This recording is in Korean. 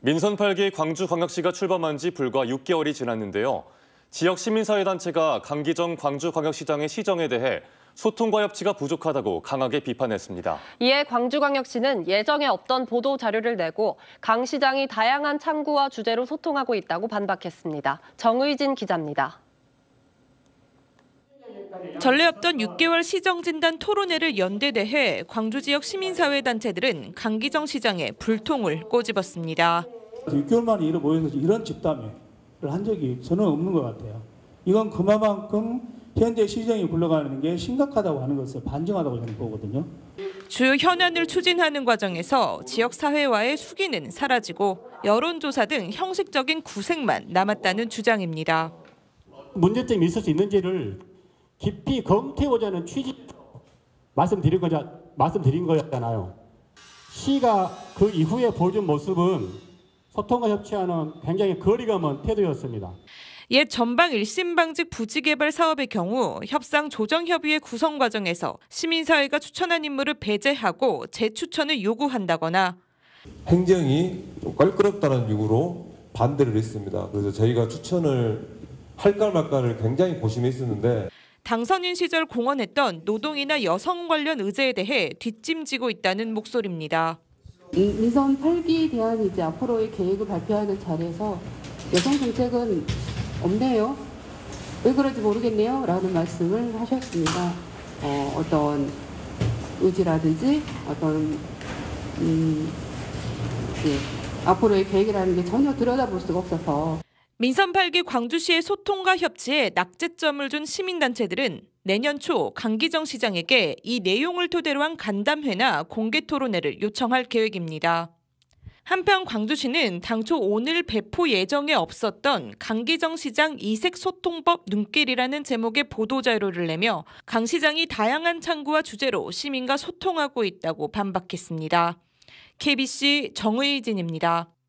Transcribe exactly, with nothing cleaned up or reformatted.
민선 팔 기 광주광역시가 출범한 지 불과 육 개월이 지났는데요. 지역 시민사회단체가 강기정 광주광역시장의 시정에 대해 소통과 협치가 부족하다고 강하게 비판했습니다. 이에 광주광역시는 예정에 없던 보도 자료를 내고 강 시장이 다양한 창구와 주제로 소통하고 있다고 반박했습니다. 정의진 기자입니다. 전례 없던 육 개월 시정진단 토론회를 연대대해 광주 지역 시민사회단체들은 강기정 시장에 불통을 꼬집었습니다. 육 개월 만에 이런 모여서 이런 집담회를 한 적이 저는 없는 것 같아요. 이건 그만큼 현재 시정이 굴러가는 게 심각하다고 하는 것을 반증하다고 저는 보거든요. 주요 현안을 추진하는 과정에서 지역사회와의 수기는 사라지고 여론조사 등 형식적인 구색만 남았다는 주장입니다. 문제점이 있을 수 있는지를 깊이 검토해보자는 취지로 말씀드린 거자, 말씀드린 거였잖아요. 시가 그 이후에 보여준 모습은 소통과 협치와는 굉장히 거리가 먼 태도였습니다. 옛 전방 일심방직 부지개발 사업의 경우 협상조정협의회 구성 과정에서 시민사회가 추천한 인물을 배제하고 재추천을 요구한다거나 행정이 껄끄럽다는 이유로 반대를 했습니다. 그래서 저희가 추천을 할까 말까를 굉장히 고심했었는데 당선인 시절 공언했던 노동이나 여성 관련 의제에 대해 뒷짐지고 있다는 목소리입니다. 민선 팔 기 대한 이제 앞으로의 계획을 발표하는 자리에서 여성 정책은 없네요. 왜 그런지 모르겠네요. 라는 말씀을 하셨습니다. 어, 어떤 의지라든지 어떤 음, 예, 앞으로의 계획이라는 게 전혀 들여다볼 수가 없어서 민선 팔 기 광주시의 소통과 협치에 낙제점을 준 시민단체들은 내년 초 강기정 시장에게 이 내용을 토대로 한 간담회나 공개 토론회를 요청할 계획입니다. 한편 광주시는 당초 오늘 배포 예정에 없었던 강기정 시장 이색 소통법 눈길이라는 제목의 보도자료를 내며 강 시장이 다양한 창구와 주제로 시민과 소통하고 있다고 반박했습니다. 케이비씨 정의진입니다.